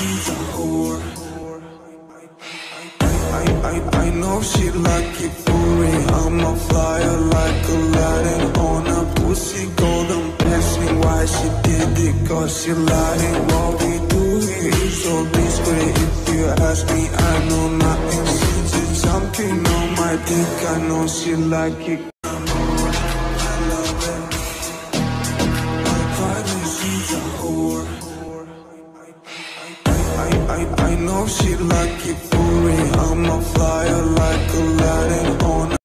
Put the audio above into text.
she's a whore. I know she like it for real. I'm a flyer like Aladdin on a pussy golden blessing. Why she did it? Cause she lying. What we do here is so discreet. If you ask me, I know nothing. She just jumping on my dick. I know she like it. I love it. My partner, she's a whore. I know she like it for real. I'm a flyer like Aladdin on